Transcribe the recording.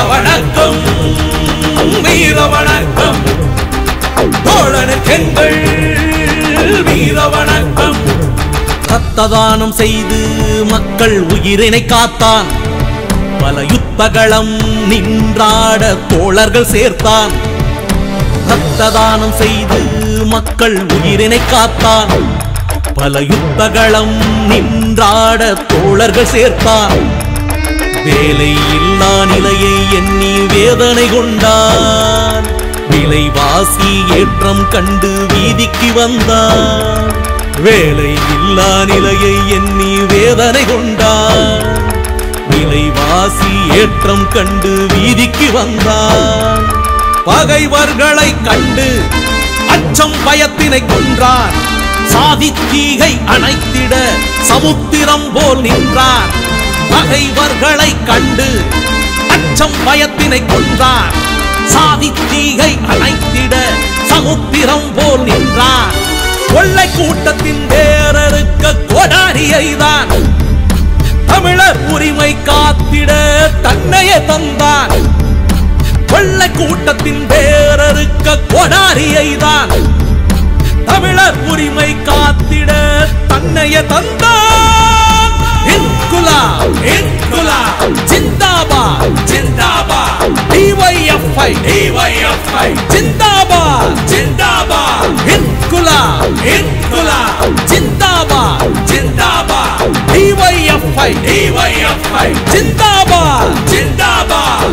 வணக்கம் வீர வணக்கம் தோழனுக்கெங்கள் வீர வணக்கம். ரத்ததானம் செய்து மக்கள் உயிரினை காத்தான், பல யுத்தகளம் நின்றாட தோழர்கள் சேர்த்தான். ரத்ததானம் செய்து மக்கள் உயிரினை காத்தான், பல யுத்தகளம் நின்றாட தோழர்கள் சேர்த்தான். வேலை இல்லா நிலையை எண்ணி வேதனை கொண்டான், விலைவாசி ஏற்றம் கண்டு வீதிக்கு வந்தான். வேலை இல்லா நிலையை எண்ணி வேதனை கொண்டான், விலைவாசி ஏற்றம் கண்டு வீதிக்கு வந்தான். பகைவர்களை கண்டு அச்சம் பயத்தினை கொன்றான், சாதி தீகை அணைத்திட சமுத்திரம் போல் நின்றான். பகைவர்களை கண்டு அச்சம் பயத்தினை கொன்றான், சாதி தீகை அணைத்திட சமுத்திரம் போல் நின்றான். கொள்ளை கூட்டத்தின் வேரறுக்க கொடாரியை தான், தமிழர் உரிமை காத்திட தன்னையே தந்தான். கொள்ளை கூட்டத்தின் வேரறுக்க கொடாரியை தான், தமிழர் உரிமை காத்திட தன்னையே தந்தான். இன்குலாப் இன்குலாப் ஜிந்தாபாத் ஜிந்தாபாத் டிஒய்எஃப்ஐ டிஒய்எஃப்ஐ ஜிந்தாபாத்.